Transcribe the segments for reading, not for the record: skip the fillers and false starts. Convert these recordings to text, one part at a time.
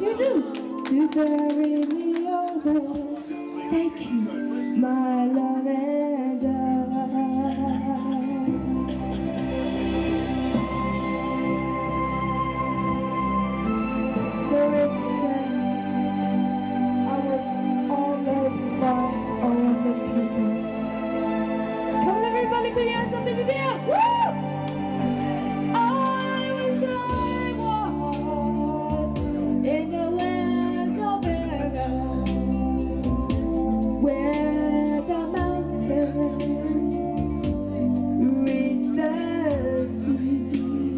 you do to carry me over. Thank you, my love and for it, I was all loved by all the people. Come on, everybody, put your hands up in the air. Woo! I wish I was in the land of Arrow, where the mountains reach the sea,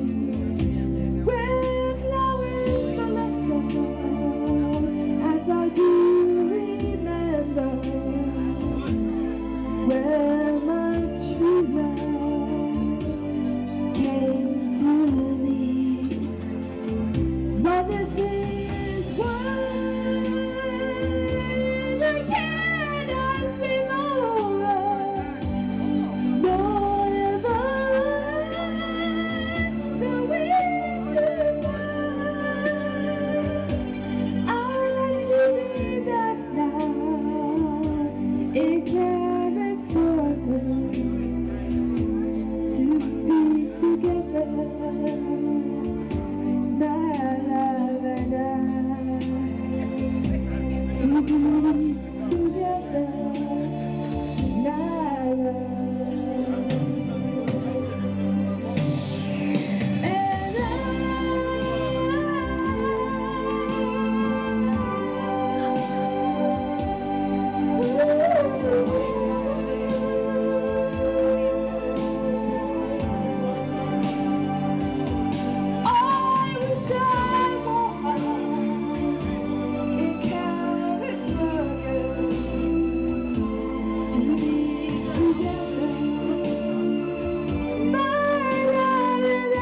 where flowers blossom as I do remember, where my true love came to me. But this is why I cannot swim over, nor ever the wings to fly. I like to be that now in Carrickfergus, to be together, my love and I, to be together, my love and I wish I was in Carrickfergus, to be together, my love and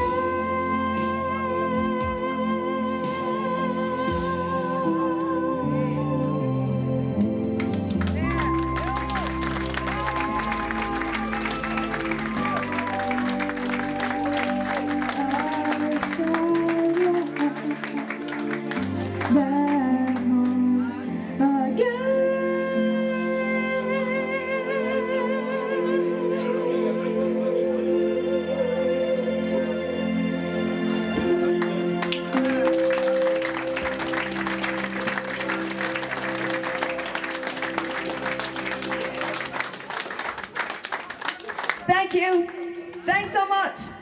back home again. Thank you. Thanks so much.